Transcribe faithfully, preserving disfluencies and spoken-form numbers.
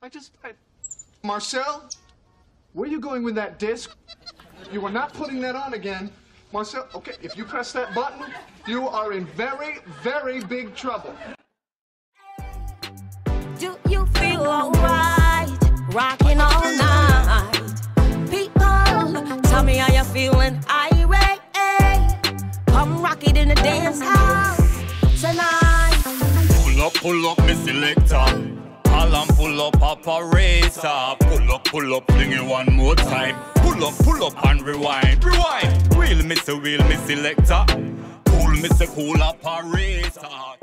I just, I... Marcel, where are you going with that disc? You are not putting that on again. Marcel, okay, if you press that button, you are in very, very big trouble. Do you feel alright? Rocking all night. People, tell me how you're feeling. Irate. Come rock it in the dance house tonight. Pull up, pull up, me selector. Call and pull up, operator. Pull up, pull up, bring it one more time. Pull up, pull up and rewind, rewind. Wheel, me say wheel, me selector. Cool, me say cool operator.